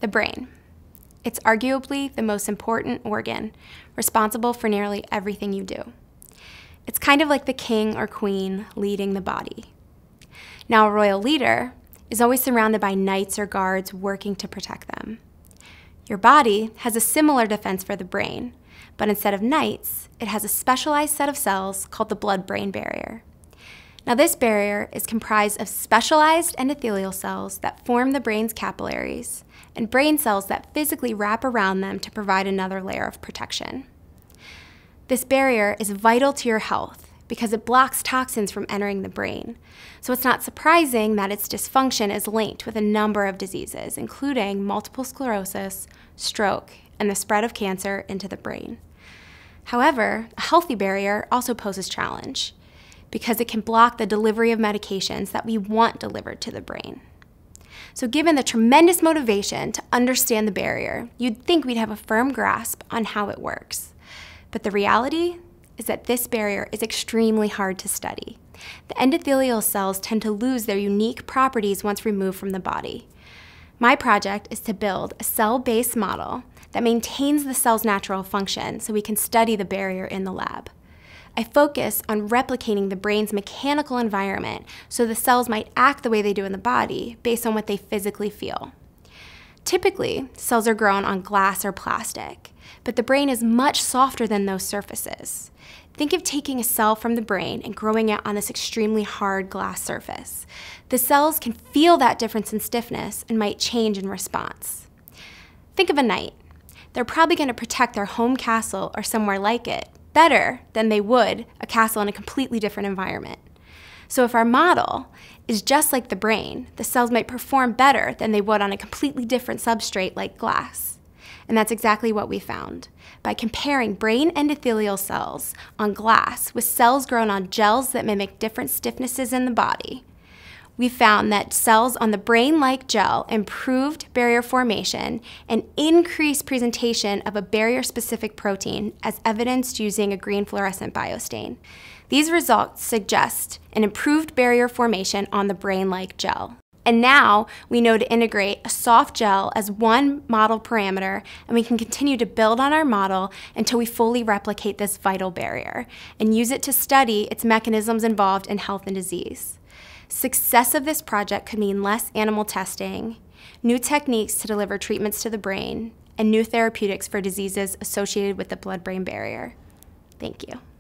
The brain. It's arguably the most important organ, responsible for nearly everything you do. It's kind of like the king or queen leading the body. Now, a royal leader is always surrounded by knights or guards working to protect them. Your body has a similar defense for the brain, but instead of knights, it has a specialized set of cells called the blood-brain barrier. Now, this barrier is comprised of specialized endothelial cells that form the brain's capillaries and brain cells that physically wrap around them to provide another layer of protection. This barrier is vital to your health because it blocks toxins from entering the brain. So it's not surprising that its dysfunction is linked with a number of diseases, including multiple sclerosis, stroke, and the spread of cancer into the brain. However, a healthy barrier also poses challenge because it can block the delivery of medications that we want delivered to the brain. So given the tremendous motivation to understand the barrier, you'd think we'd have a firm grasp on how it works. But the reality is that this barrier is extremely hard to study. The endothelial cells tend to lose their unique properties once removed from the body. My project is to build a cell-based model that maintains the cell's natural function so we can study the barrier in the lab. I focus on replicating the brain's mechanical environment so the cells might act the way they do in the body based on what they physically feel. Typically, cells are grown on glass or plastic, but the brain is much softer than those surfaces. Think of taking a cell from the brain and growing it on this extremely hard glass surface. The cells can feel that difference in stiffness and might change in response. Think of a knight. They're probably going to protect their home castle or somewhere like it better than they would a castle in a completely different environment. So if our model is just like the brain, the cells might perform better than they would on a completely different substrate like glass. And that's exactly what we found. By comparing brain endothelial cells on glass with cells grown on gels that mimic different stiffnesses in the body, we found that cells on the brain-like gel improved barrier formation and increased presentation of a barrier-specific protein as evidenced using a green fluorescent biostain. These results suggest an improved barrier formation on the brain-like gel. And now we know to integrate a soft gel as one model parameter, and we can continue to build on our model until we fully replicate this vital barrier and use it to study its mechanisms involved in health and disease. Success of this project could mean less animal testing, new techniques to deliver treatments to the brain, and new therapeutics for diseases associated with the blood-brain barrier. Thank you.